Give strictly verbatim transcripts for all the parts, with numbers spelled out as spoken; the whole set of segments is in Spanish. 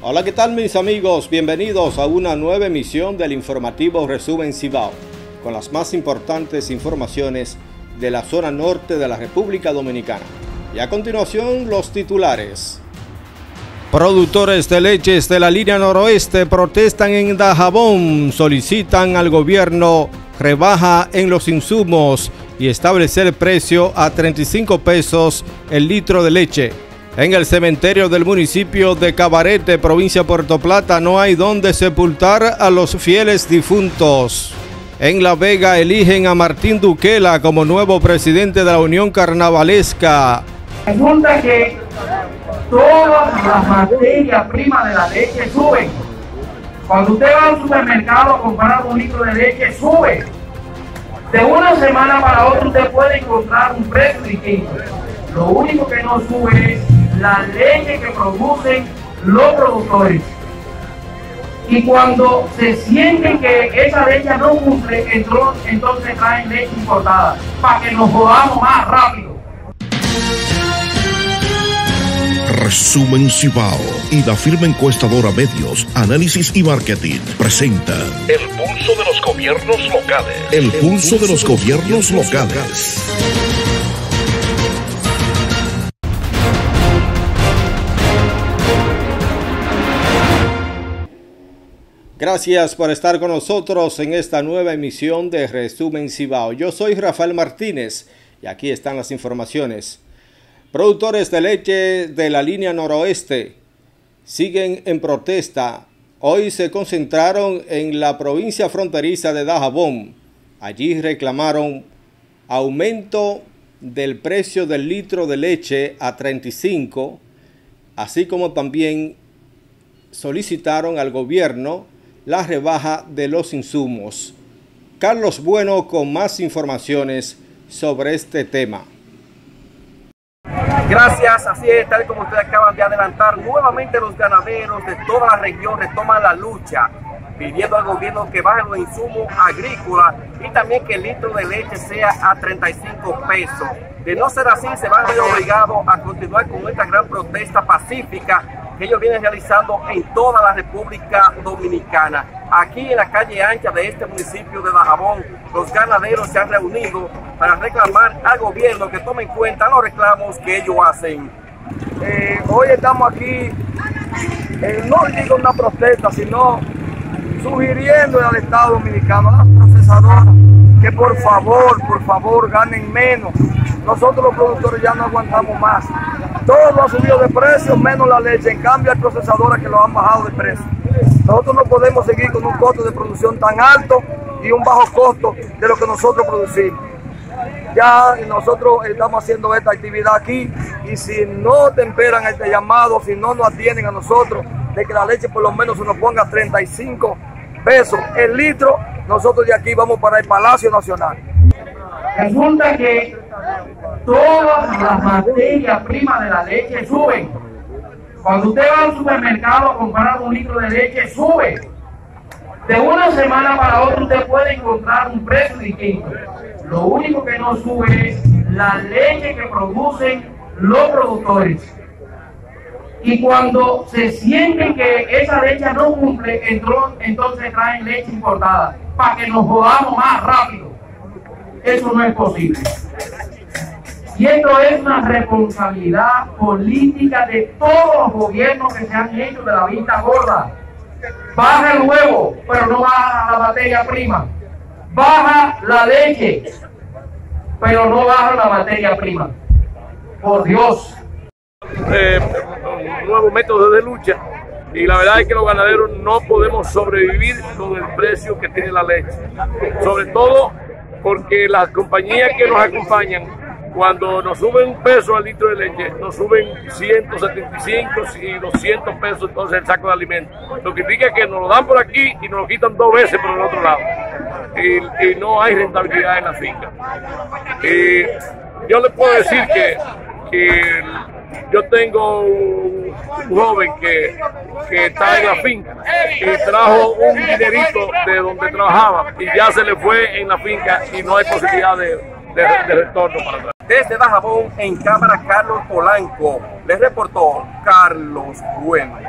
Hola, ¿qué tal mis amigos? Bienvenidos a una nueva emisión del informativo Resumen Cibao, con las más importantes informaciones de la zona norte de la República Dominicana. Y a continuación, los titulares. Productores de leches de la línea noroeste protestan en Dajabón, solicitan al gobierno rebaja en los insumos y establecer precio a treinta y cinco pesos el litro de leche. En el cementerio del municipio de Cabarete, provincia de Puerto Plata, no hay donde sepultar a los fieles difuntos. En La Vega eligen a Martín Duquela como nuevo presidente de la Unión Carnavalesca. Resulta que todas las materias primas de la leche suben. Cuando usted va al supermercado a comprar un litro de leche, sube. De una semana para otra usted puede encontrar un precio distinto. Lo único que no sube es la leche que producen los productores. Y cuando se sienten que esa leche no cumple, entonces traen leche importada para que nos jodamos más rápido. Resumen Cibao y la firma encuestadora Medios, Análisis y Marketing presenta El pulso de los gobiernos locales. El, El pulso, pulso de los, de los gobiernos, gobiernos locales. locales. Gracias por estar con nosotros en esta nueva emisión de Resumen Cibao. Yo soy Rafael Martínez y aquí están las informaciones. Productores de leche de la línea noroeste siguen en protesta. Hoy se concentraron en la provincia fronteriza de Dajabón. Allí reclamaron aumento del precio del litro de leche a treinta y cinco, así como también solicitaron al gobierno la rebaja de los insumos. Carlos Bueno con más informaciones sobre este tema. Gracias, así es, tal como ustedes acaban de adelantar, nuevamente los ganaderos de toda la región retoman la lucha, pidiendo al gobierno que baje los insumos agrícolas y también que el litro de leche sea a treinta y cinco pesos. De no ser así, se van a ver obligados a continuar con esta gran protesta pacífica que ellos vienen realizando en toda la República Dominicana. Aquí en la calle ancha de este municipio de Dajabón, los ganaderos se han reunido para reclamar al gobierno que tome en cuenta los reclamos que ellos hacen. Eh, hoy estamos aquí, eh, no digo una protesta, sino sugiriendo al Estado Dominicano, a los procesadores, que por favor, por favor, ganen menos. Nosotros los productores ya no aguantamos más. Todo ha subido de precio, menos la leche. En cambio, hay procesadores que lo han bajado de precio. Nosotros no podemos seguir con un costo de producción tan alto y un bajo costo de lo que nosotros producimos. Ya nosotros estamos haciendo esta actividad aquí y si no temperan este llamado, si no nos atienden a nosotros, de que la leche por lo menos se nos ponga treinta y cinco pesos el litro, nosotros de aquí vamos para el Palacio Nacional. Resulta que todas las materias primas de la leche suben. Cuando usted va al supermercado a comprar un litro de leche, sube. De una semana para otra usted puede encontrar un precio distinto. Lo único que no sube es la leche que producen los productores. Y cuando se sienten que esa leche no cumple, entonces traen leche importada para que nos jodamos más rápido. Eso no es posible. Y esto es una responsabilidad política de todos los gobiernos que se han hecho de la vista gorda. Baja el huevo, pero no baja la materia prima. Baja la leche, pero no baja la materia prima. Por Dios. Eh, un nuevo método de lucha y la verdad es que los ganaderos no podemos sobrevivir con el precio que tiene la leche. Sobre todo porque las compañías que nos acompañan, cuando nos suben un peso al litro de leche, nos suben ciento setenta y cinco y doscientos pesos entonces el saco de alimentos. Lo que indica que nos lo dan por aquí y nos lo quitan dos veces por el otro lado. Y, y no hay rentabilidad en la finca. Y yo les puedo decir que, que yo tengo un, un joven que, que está en la finca y trajo un dinerito de donde trabajaba y ya se le fue en la finca y no hay posibilidad de, de, de retorno para atrás. Desde Dajabón, en cámara Carlos Polanco, les reportó Carlos Bueno.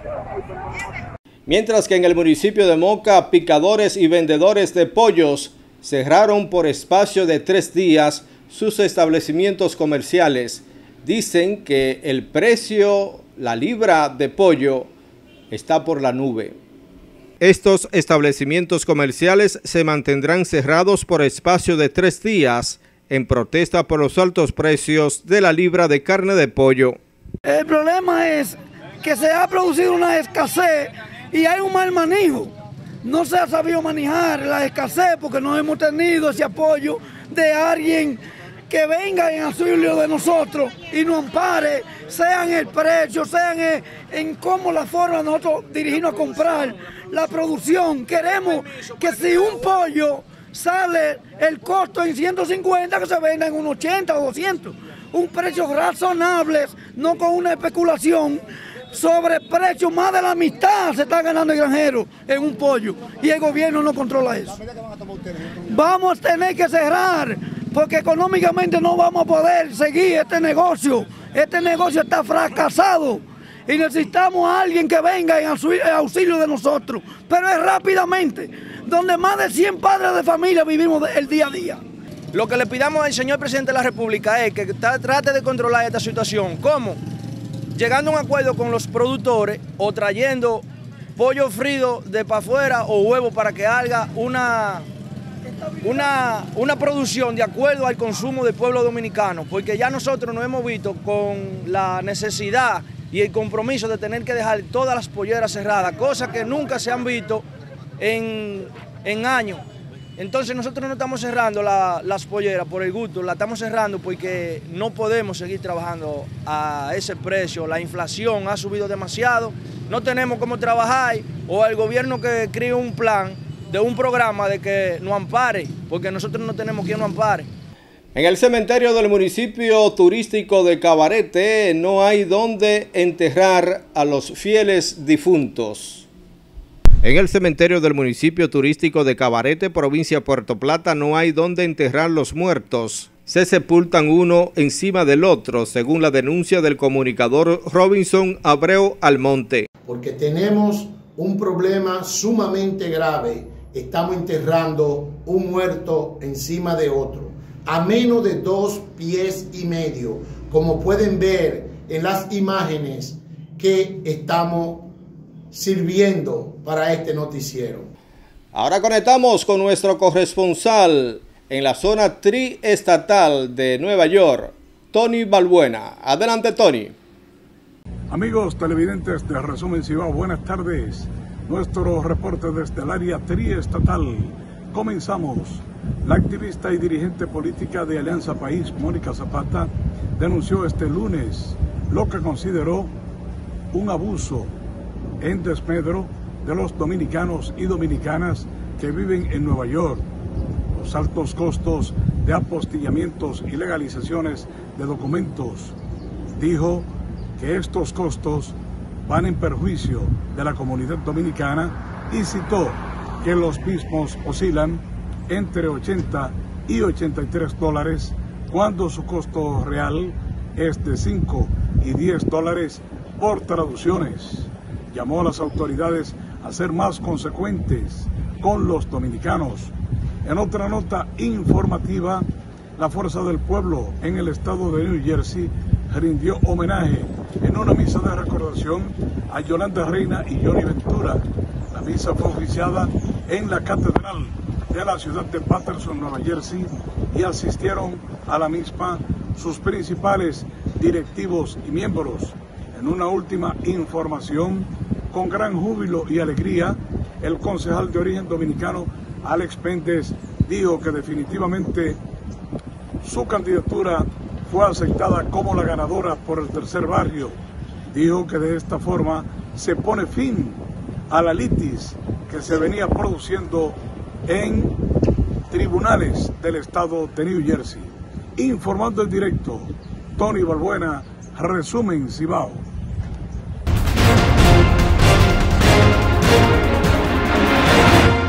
Mientras que en el municipio de Moca, picadores y vendedores de pollos cerraron por espacio de tres días sus establecimientos comerciales. Dicen que el precio, la libra de pollo, está por la nube. Estos establecimientos comerciales se mantendrán cerrados por espacio de tres días en protesta por los altos precios de la libra de carne de pollo. El problema es que se ha producido una escasez y hay un mal manejo. No se ha sabido manejar la escasez porque no hemos tenido ese apoyo de alguien que venga en auxilio de nosotros y nos ampare, sea en el precio, sea en, en cómo la forma de nosotros dirigirnos a comprar la producción. Queremos que si un pollo sale el costo en ciento cincuenta, que se venda en un ochenta o doscientos. Un precio razonable, no con una especulación sobre precios. Más de la mitad se está ganando el granjero en un pollo y el gobierno no controla eso. Vamos a tener que cerrar porque económicamente no vamos a poder seguir este negocio. Este negocio está fracasado y necesitamos a alguien que venga en auxilio de nosotros, pero es rápidamente, donde más de cien padres de familia vivimos el día a día. Lo que le pidamos al señor presidente de la República es que trate de controlar esta situación. ¿Cómo? Llegando a un acuerdo con los productores o trayendo pollo frito de para afuera o huevo para que haga una, una, una producción de acuerdo al consumo del pueblo dominicano, porque ya nosotros nos hemos visto con la necesidad y el compromiso de tener que dejar todas las polleras cerradas, cosas que nunca se han visto en, en años. Entonces nosotros no estamos cerrando la, las polleras por el gusto, la estamos cerrando porque no podemos seguir trabajando a ese precio. La inflación ha subido demasiado, no tenemos cómo trabajar, o el gobierno que cree un plan de un programa de que nos ampare, porque nosotros no tenemos quien nos ampare. En el cementerio del municipio turístico de Cabarete no hay donde enterrar a los fieles difuntos. En el cementerio del municipio turístico de Cabarete, provincia de Puerto Plata, no hay donde enterrar los muertos. Se sepultan uno encima del otro, según la denuncia del comunicador Robinson Abreu Almonte. Porque tenemos un problema sumamente grave. Estamos enterrando un muerto encima de otro, a menos de dos pies y medio, como pueden ver en las imágenes que estamos sirviendo para este noticiero. Ahora conectamos con nuestro corresponsal en la zona triestatal de Nueva York, Tony Balbuena. Adelante, Tony. Amigos televidentes de Resumen Cibao, buenas tardes. Nuestro reporte desde el área triestatal. Comenzamos. La activista y dirigente política de Alianza País, Mónica Zapata, denunció este lunes lo que consideró un abuso en desmedro de los dominicanos y dominicanas que viven en Nueva York, los altos costos de apostillamientos y legalizaciones de documentos. Dijo que estos costos van en perjuicio de la comunidad dominicana y citó que los mismos oscilan entre ochenta y ochenta y tres dólares cuando su costo real es de cinco y diez dólares por traducciones. Llamó a las autoridades a ser más consecuentes con los dominicanos. En otra nota informativa, la Fuerza del Pueblo en el estado de New Jersey rindió homenaje en una misa de recordación a Yolanda Reina y Johnny Ventura. La misa fue oficiada en la catedral de la ciudad de Paterson, Nueva Jersey, y asistieron a la misma sus principales directivos y miembros. En una última información, con gran júbilo y alegría, el concejal de origen dominicano Alex Méndez dijo que definitivamente su candidatura fue aceptada como la ganadora por el tercer barrio. Dijo que de esta forma se pone fin a la litis que se venía produciendo en tribunales del estado de New Jersey. Informando en directo, Tony Balbuena, Resumen Cibao.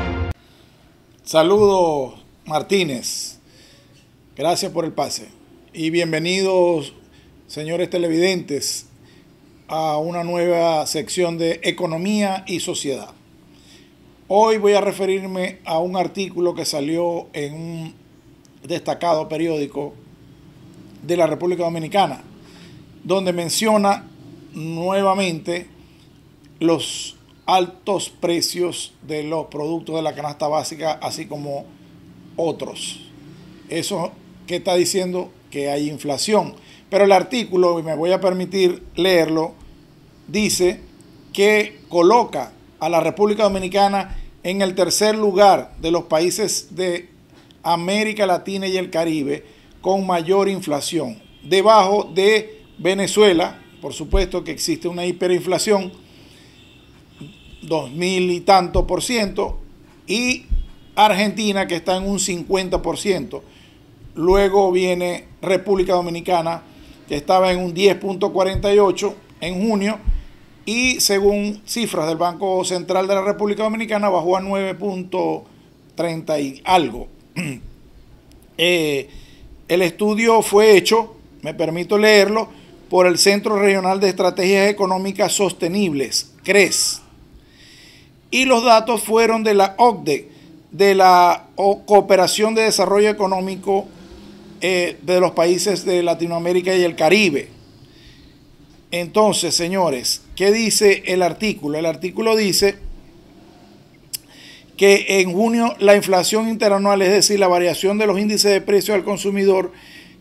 Saludos, Martínez. Gracias por el pase. y bienvenidos, señores televidentes, a una nueva sección de Economía y Sociedad. Hoy voy a referirme a un artículo que salió en un destacado periódico de la República Dominicana, donde menciona nuevamente los altos precios de los productos de la canasta básica, así como otros. Eso que está diciendo que hay inflación. Pero el artículo, y me voy a permitir leerlo, dice que coloca a la República Dominicana en el tercer lugar de los países de América Latina y el Caribe con mayor inflación, debajo de Venezuela. Por supuesto que existe una hiperinflación, dos mil y tanto por ciento, y Argentina, que está en un cincuenta por ciento. Luego viene República Dominicana, que estaba en un diez punto cuarenta y ocho en junio, y según cifras del Banco Central de la República Dominicana bajó a nueve punto treinta y algo. Eh, el estudio fue hecho, me permito leerlo, por el Centro Regional de Estrategias Económicas Sostenibles, C R E S. Y los datos fueron de la O C D E, de la Cooperación de Desarrollo Económico eh, de los países de Latinoamérica y el Caribe. Entonces, señores, ¿qué dice el artículo? El artículo dice que en junio la inflación interanual, es decir, la variación de los índices de precios al consumidor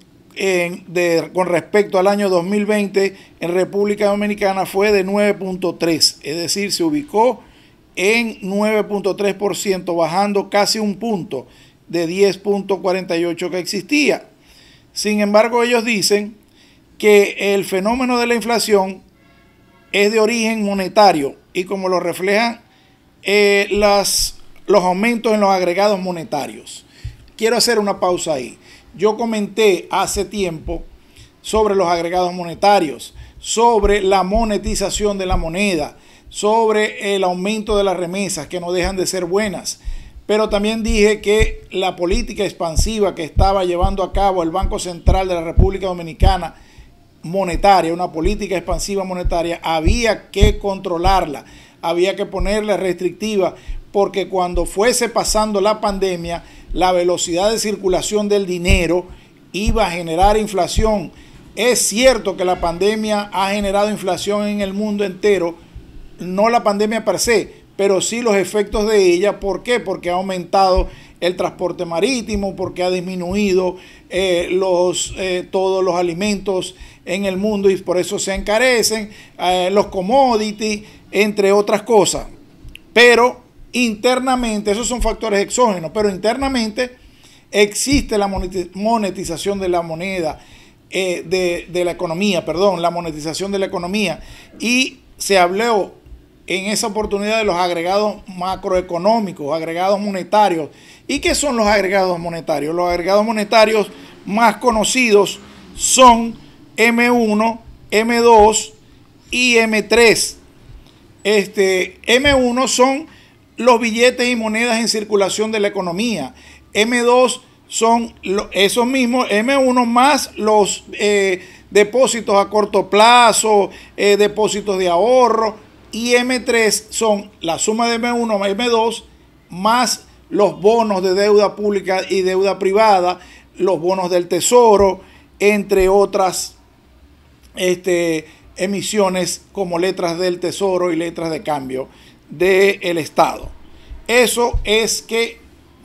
en, de, con respecto al año dos mil veinte en República Dominicana fue de nueve punto tres, es decir, se ubicó en nueve punto tres por ciento, bajando casi un punto de diez punto cuarenta y ocho que existía. Sin embargo, ellos dicen que el fenómeno de la inflación es de origen monetario y como lo reflejan eh, las, los aumentos en los agregados monetarios. Quiero hacer una pausa ahí. Yo comenté hace tiempo sobre los agregados monetarios, sobre la monetización de la moneda, sobre el aumento de las remesas que no dejan de ser buenas. Pero también dije que la política expansiva que estaba llevando a cabo el Banco Central de la República Dominicana, monetaria, una política expansiva monetaria, había que controlarla, había que ponerle restrictiva, porque cuando fuese pasando la pandemia, la velocidad de circulación del dinero iba a generar inflación. Es cierto que la pandemia ha generado inflación en el mundo entero, no la pandemia per se, pero sí los efectos de ella. ¿Por qué? Porque ha aumentado el transporte marítimo, porque ha disminuido eh, los, eh, todos los alimentos en el mundo y por eso se encarecen, eh, los commodities, entre otras cosas. Pero internamente, esos son factores exógenos, pero internamente existe la monetización de la moneda, eh, de, de la economía, perdón, la monetización de la economía. Y se habló en esa oportunidad de los agregados macroeconómicos, agregados monetarios. ¿Y qué son los agregados monetarios? Los agregados monetarios más conocidos son eme uno, eme dos y eme tres. Este, eme uno son los billetes y monedas en circulación de la economía. eme dos son esos mismos, eme uno más los eh, depósitos a corto plazo, eh, depósitos de ahorro. Y eme tres son la suma de eme uno más eme dos más los bonos de deuda pública y deuda privada, los bonos del tesoro, entre otras este, emisiones como letras del tesoro y letras de cambio del Estado. Eso es que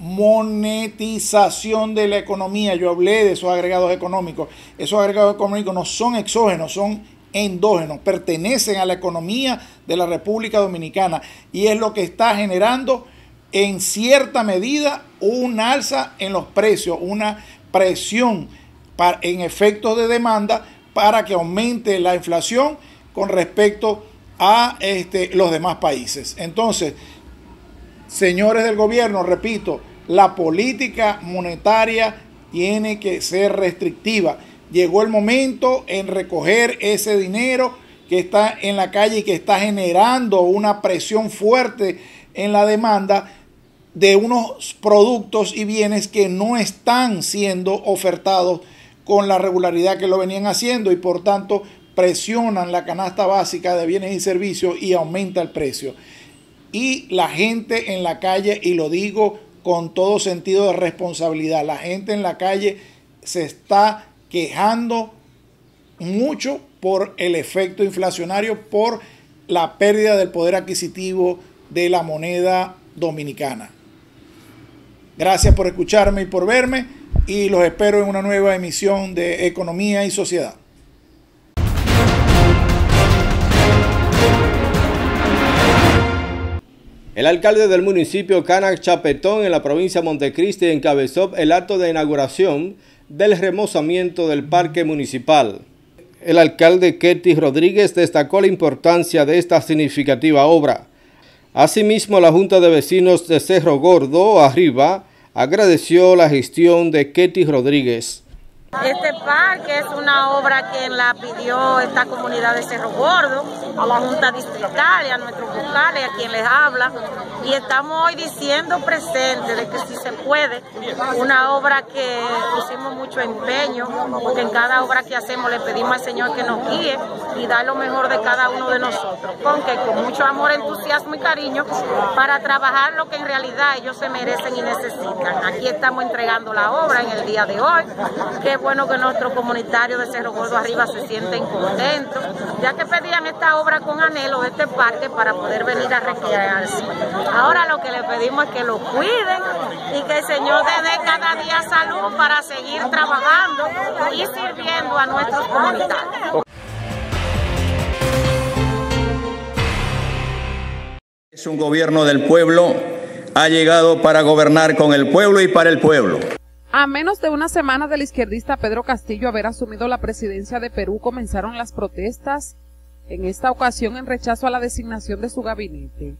monetización de la economía. Yo hablé de esos agregados económicos. Esos agregados económicos no son exógenos, son endógenos, pertenecen a la economía de la República Dominicana y es lo que está generando en cierta medida un alza en los precios, una presión para, en efectos de demanda para que aumente la inflación con respecto a este, los demás países. Entonces, señores del gobierno, repito, la política monetaria tiene que ser restrictiva. Llegó el momento en recoger ese dinero que está en la calle y que está generando una presión fuerte en la demanda de unos productos y bienes que no están siendo ofertados con la regularidad que lo venían haciendo y por tanto presionan la canasta básica de bienes y servicios y aumenta el precio. Y la gente en la calle, y lo digo con todo sentido de responsabilidad, la gente en la calle se está quejando mucho por el efecto inflacionario, por la pérdida del poder adquisitivo de la moneda dominicana. Gracias por escucharme y por verme, y los espero en una nueva emisión de Economía y Sociedad. El alcalde del municipio Cana Chapetón en la provincia de Montecristi encabezó el acto de inauguración del remozamiento del parque municipal. El alcalde Ketty Rodríguez destacó la importancia de esta significativa obra. Asimismo, la Junta de Vecinos de Cerro Gordo Arriba agradeció la gestión de Ketty Rodríguez. Este parque es una obra que la pidió esta comunidad de Cerro Gordo, a la Junta Distrital y a nuestros vocales, a quien les habla, y estamos hoy diciendo presente de que si se puede, una obra que pusimos mucho empeño, porque en cada obra que hacemos le pedimos al Señor que nos guíe y da lo mejor de cada uno de nosotros, con que con mucho amor, entusiasmo y cariño para trabajar lo que en realidad ellos se merecen y necesitan. Aquí estamos entregando la obra en el día de hoy. Qué bueno que nuestros comunitarios de Cerro Gordo Arriba se sienten contentos, ya que pedían esta obra con anhelo de este parque para poder venir a recrearse. Ahora lo que le pedimos es que lo cuiden y que el Señor le dé cada día salud para seguir trabajando y sirviendo a nuestros comunitarios. Es un gobierno del pueblo, ha llegado para gobernar con el pueblo y para el pueblo. A menos de una semana del izquierdista Pedro Castillo haber asumido la presidencia de Perú, comenzaron las protestas, en esta ocasión en rechazo a la designación de su gabinete.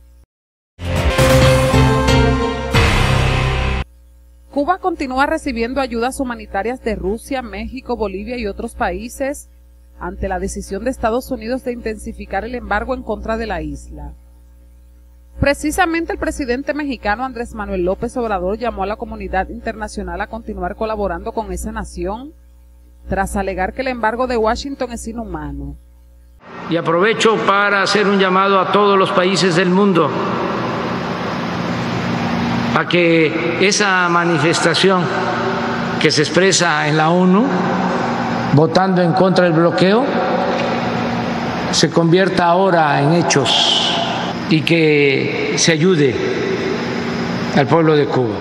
Cuba continúa recibiendo ayudas humanitarias de Rusia, México, Bolivia y otros países ante la decisión de Estados Unidos de intensificar el embargo en contra de la isla. Precisamente el presidente mexicano Andrés Manuel López Obrador llamó a la comunidad internacional a continuar colaborando con esa nación, tras alegar que el embargo de Washington es inhumano. Y aprovecho para hacer un llamado a todos los países del mundo a que esa manifestación que se expresa en la ONU, votando en contra del bloqueo, se convierta ahora en hechos y que se ayude al pueblo de Cuba.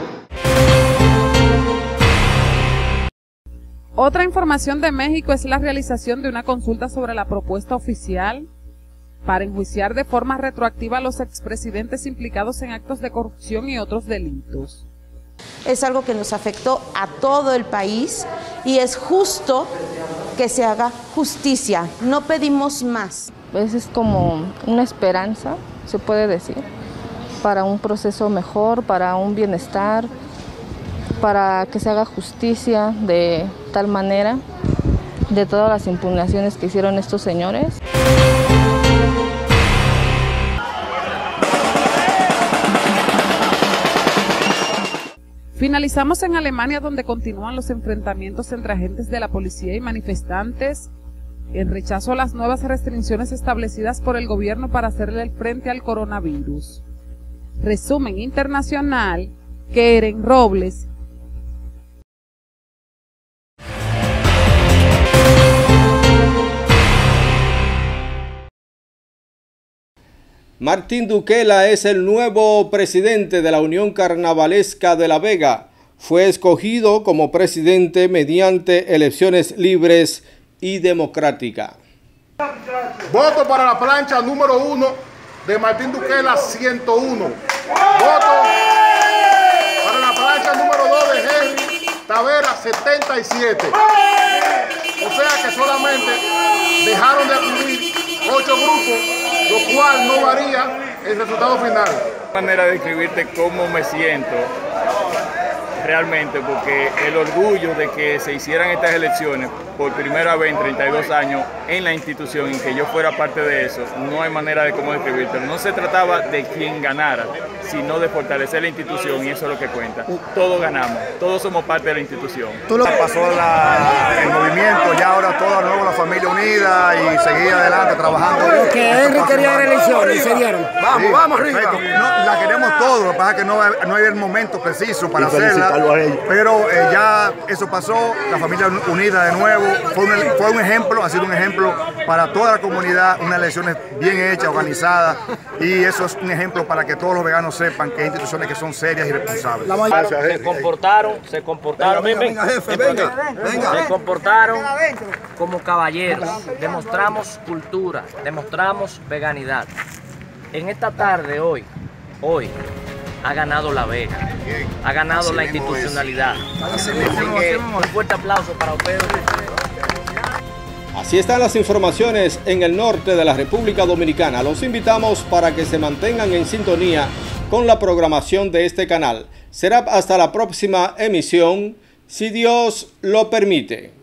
Otra información de México es la realización de una consulta sobre la propuesta oficial para enjuiciar de forma retroactiva a los expresidentes implicados en actos de corrupción y otros delitos. Es algo que nos afectó a todo el país y es justo que se haga justicia, no pedimos más. Es como una esperanza, se puede decir, para un proceso mejor, para un bienestar, para que se haga justicia de tal manera de todas las impugnaciones que hicieron estos señores. Finalizamos en Alemania, donde continúan los enfrentamientos entre agentes de la policía y manifestantes en rechazo a las nuevas restricciones establecidas por el gobierno para hacerle el frente al coronavirus. Resumen internacional, Keren Robles. Martín Duquela es el nuevo presidente de la Unión Carnavalesca de La Vega. Fue escogido como presidente mediante elecciones libres y democráticas. Voto para la plancha número uno de Martín Duquela, ciento uno. Voto para la plancha número dos de Henry Tavera, setenta y siete. O sea que solamente dejaron de acudir ocho grupos, lo cual no varía el resultado final. Manera de describirte cómo me siento. realmente, porque el orgullo de que se hicieran estas elecciones por primera vez en treinta y dos años en la institución, y que yo fuera parte de eso, no hay manera de cómo describirlo. No se trataba de quién ganara, sino de fortalecer la institución, y eso es lo que cuenta. Todos ganamos, todos somos parte de la institución. Pasó la, el movimiento, ya ahora toda nuevo la familia unida y seguir adelante trabajando. Que Henry quería elecciones y se dieron. Vamos, sí, vamos arriba. No, la queremos todos, lo que pasa es que no, no hay el momento preciso para hacerla, pero eh, ya eso pasó, la familia unida de nuevo, fue un, fue un ejemplo, ha sido un ejemplo para toda la comunidad, unas elecciones bien hechas, organizadas, y eso es un ejemplo para que todos los veganos sepan que hay instituciones que son serias y responsables. Se comportaron, se comportaron, venga, venga, jefe, venga, venga. Se comportaron como caballeros, demostramos cultura, demostramos veganidad. En esta tarde, hoy, hoy, ha ganado La Vega, ha ganado así la institucionalidad. Así que un fuerte aplauso para ustedes. Así están las informaciones en el norte de la República Dominicana. Los invitamos para que se mantengan en sintonía con la programación de este canal. Será hasta la próxima emisión, si Dios lo permite.